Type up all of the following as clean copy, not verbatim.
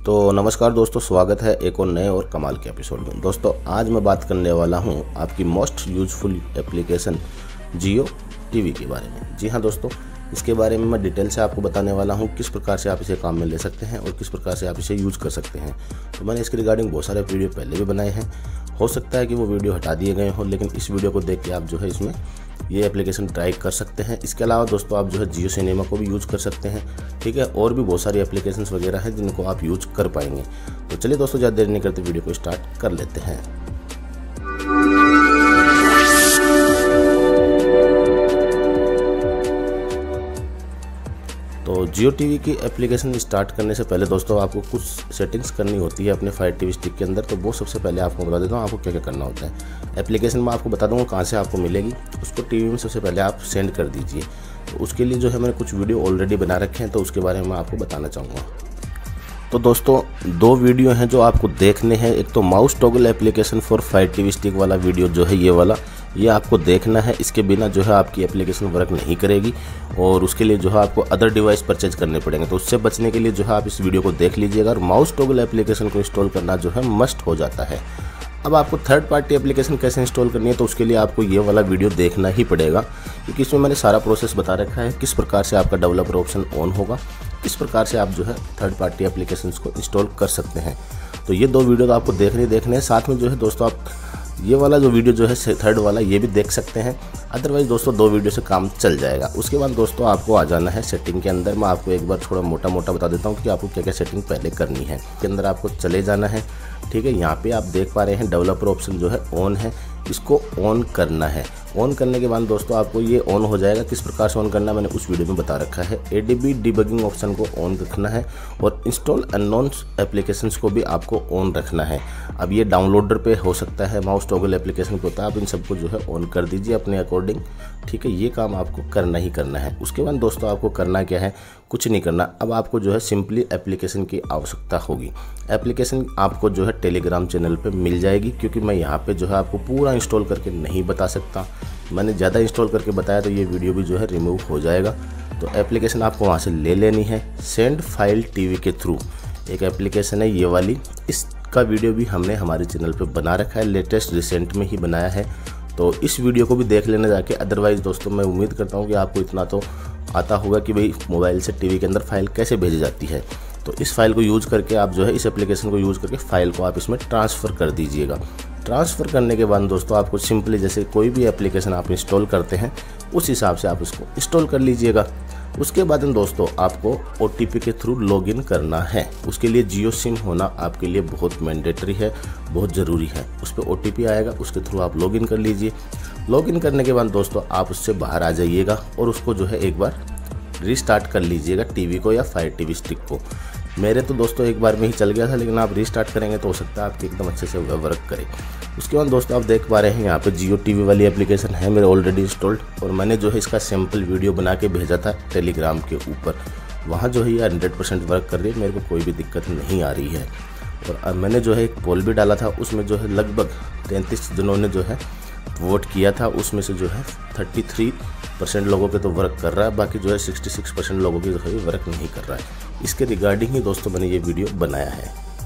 तो नमस्कार दोस्तों, स्वागत है एक और नए और कमाल के एपिसोड में। दोस्तों आज मैं बात करने वाला हूं आपकी most useful application Jio TV के बारे में। जी हां दोस्तों, इसके बारे में मैं डिटेल से आपको बताने वाला हूं किस प्रकार से आप इसे काम में ले सकते हैं और किस प्रकार से आप इसे यूज़ कर सकते हैं। तो मैंने इसके रिगार्डिंग बहुत सारे वीडियो पहले भी बनाए हैं, हो सकता है कि वो वीडियो हटा दिए गए हों, लेकिन इस वीडियो को देख के आप जो है इसमें ये एप्लीकेशन ट्राई कर सकते हैं। इसके अलावा दोस्तों आप जो है जियो सिनेमा को भी यूज़ कर सकते हैं, ठीक है, और भी बहुत सारी एप्लीकेशंस वगैरह हैं जिनको आप यूज़ कर पाएंगे। तो चलिए दोस्तों, ज़्यादा देर नहीं करते वीडियो को स्टार्ट कर लेते हैं। तो जियो टीवी की एप्लीकेशन स्टार्ट करने से पहले दोस्तों आपको कुछ सेटिंग्स करनी होती है अपने फायर टीवी स्टिक के अंदर। तो वो सबसे पहले आपको बता देता हूँ आपको क्या क्या करना होता है। एप्लीकेशन में आपको बता दूँगा कहाँ से आपको मिलेगी, उसको टीवी में सबसे पहले आप सेंड कर दीजिए। तो उसके लिए जो है मैंने कुछ वीडियो ऑलरेडी बना रखे हैं, तो उसके बारे में मैं आपको बताना चाहूँगा। तो दोस्तों दो वीडियो हैं जो आपको देखने हैं। एक तो mouse toggle application for Fire TV Stick वाला वीडियो जो है, ये वाला ये आपको देखना है। इसके बिना जो है आपकी एप्लीकेशन वर्क नहीं करेगी और उसके लिए जो है आपको अदर डिवाइस परचेज करने पड़ेंगे। तो उससे बचने के लिए जो है आप इस वीडियो को देख लीजिएगा। और माउस टॉगल एप्लीकेशन को इंस्टॉल करना जो है मस्ट हो जाता है। अब आपको थर्ड पार्टी एप्लीकेशन कैसे इंस्टॉल करनी है, तो उसके लिए आपको ये वाला वीडियो देखना ही पड़ेगा, क्योंकि इसमें मैंने सारा प्रोसेस बता रखा है। किस प्रकार से आपका डेवलपर ऑप्शन ऑन होगा, किस प्रकार से आप जो है थर्ड पार्टी एप्लीकेशंस को इंस्टॉल कर सकते हैं। तो ये दो वीडियो तो आपको देखने हैं। साथ में जो है दोस्तों आप ये वाला जो वीडियो जो है थर्ड वाला ये भी देख सकते हैं। अदरवाइज दोस्तों दो वीडियो से काम चल जाएगा। उसके बाद दोस्तों आपको आ जाना है सेटिंग के अंदर। मैं आपको एक बार थोड़ा मोटा बता देता हूँ कि आपको क्या क्या सेटिंग पहले करनी है। के अंदर आपको चले जाना है, ठीक है। यहाँ पे आप देख पा रहे हैं डेवलपर ऑप्शन जो है ऑन है, इसको ऑन करना है। ऑन करने के बाद दोस्तों आपको ये ऑन हो जाएगा। किस प्रकार से ऑन करना है मैंने उस वीडियो में बता रखा है। एडीबी डिबगिंग ऑप्शन को ऑन रखना है और इंस्टॉल अननोन एप्लीकेशंस को भी आपको ऑन रखना है। अब ये डाउनलोडर पे हो सकता है, माउस टॉगल एप्लीकेशन को होता है, आप इन सबको जो है ऑन कर दीजिए अपने अकॉर्डिंग, ठीक है। ये काम आपको करना ही करना है। उसके बाद दोस्तों आपको करना क्या है, कुछ नहीं करना। अब आपको जो है सिंपली एप्लीकेशन की आवश्यकता होगी। एप्लीकेशन आपको जो है टेलीग्राम चैनल पे मिल जाएगी, क्योंकि मैं यहाँ पे जो है आपको पूरा इंस्टॉल करके नहीं बता सकता। मैंने ज़्यादा इंस्टॉल करके बताया तो ये वीडियो भी जो है रिमूव हो जाएगा। तो एप्लीकेशन आपको वहाँ से ले लेनी है। सेंड फाइल टीवी के थ्रू एक एप्लीकेशन है ये वाली, इसका वीडियो भी हमने हमारे चैनल पे बना रखा है, लेटेस्ट रिसेंट में ही बनाया है। तो इस वीडियो को भी देख लेना जाके। अदरवाइज़ दोस्तों मैं उम्मीद करता हूँ कि आपको इतना तो आता होगा कि भाई मोबाइल से टीवी के अंदर फाइल कैसे भेजी जाती है। तो इस फाइल को यूज़ करके आप जो है इस एप्लीकेशन को यूज़ करके फाइल को आप इसमें ट्रांसफ़र कर दीजिएगा। ट्रांसफ़र करने के बाद दोस्तों आपको सिंपली जैसे कोई भी एप्लीकेशन आप इंस्टॉल करते हैं उस हिसाब से आप इसको इंस्टॉल कर लीजिएगा। उसके बाद दोस्तों आपको OTP के थ्रू लॉगिन करना है। उसके लिए जियो सिम होना आपके लिए बहुत मैंडेटरी है, बहुत ज़रूरी है। उस पर OTP आएगा, उसके थ्रू आप लॉगिन कर लीजिए। लॉगिन करने के बाद दोस्तों आप उससे बाहर आ जाइएगा और उसको जो है एक बार रीस्टार्ट कर लीजिएगा, टीवी को या फायर टीवी स्टिक को। मेरे तो दोस्तों एक बार में ही चल गया था, लेकिन आप रीस्टार्ट करेंगे तो हो सकता है आपके एकदम अच्छे से वर्क करे। उसके बाद दोस्तों आप देख पा रहे हैं यहाँ पे जियो टीवी वाली एप्लीकेशन है मेरे ऑलरेडी इंस्टॉल्ड, और मैंने जो है इसका सैम्पल वीडियो बना के भेजा था टेलीग्राम के ऊपर। वहाँ जो है ये 100% वर्क कर रही है, मेरे को कोई भी दिक्कत नहीं आ रही है। और मैंने जो है एक पोल भी डाला था, उसमें जो है लगभग 33 जनों ने जो है वोट किया था। उसमें से जो है 33% लोगों पे तो वर्क कर रहा है, बाकी जो है 66% लोगों की जो है वर्क नहीं कर रहा है। इसके रिगार्डिंग ही दोस्तों मैंने ये वीडियो बनाया है,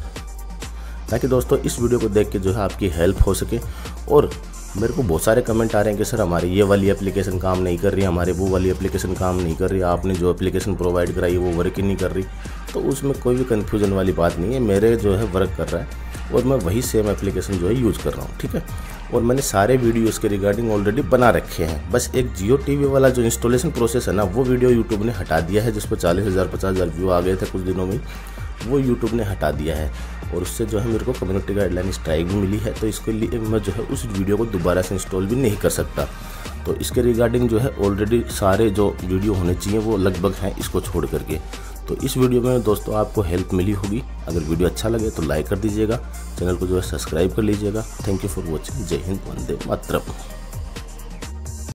ताकि दोस्तों इस वीडियो को देख के जो है आपकी हेल्प हो सके। और मेरे को बहुत सारे कमेंट आ रहे हैं कि सर हमारी ये वाली एप्लीकेशन काम नहीं कर रही, हमारे वो वाली एप्लीकेशन काम नहीं कर रही, आपने जो एप्लीकेशन प्रोवाइड कराई है वो वर्क ही नहीं कर रही। तो उसमें कोई भी कन्फ्यूजन वाली बात नहीं है, मेरे जो है वर्क कर रहा है और मैं वही सेम एप्लीकेशन जो है यूज़ कर रहा हूँ, ठीक है। और मैंने सारे वीडियो इसके रिगार्डिंग ऑलरेडी बना रखे हैं। बस एक जियो टीवी वाला जो इंस्टॉलेशन प्रोसेस है ना, वो वीडियो यूट्यूब ने हटा दिया है, जिस पर 40,000 50,000 व्यू आ गए थे कुछ दिनों में, वो यूट्यूब ने हटा दिया है। और उससे जो है मेरे को कम्युनिटी गाइडलाइन स्ट्राइक भी मिली है, तो इसके लिए मैं जो है उस वीडियो को दोबारा से इंस्टॉल भी नहीं कर सकता। तो इसके रिगार्डिंग जो है ऑलरेडी सारे जो वीडियो होने चाहिए वो लगभग हैं इसको छोड़ करके। तो इस वीडियो में दोस्तों आपको हेल्प मिली होगी। अगर वीडियो अच्छा लगे तो लाइक कर दीजिएगा, चैनल को जो है सब्सक्राइब कर लीजिएगा। Thank you for watching. जय हिंद, वंदे मातरम।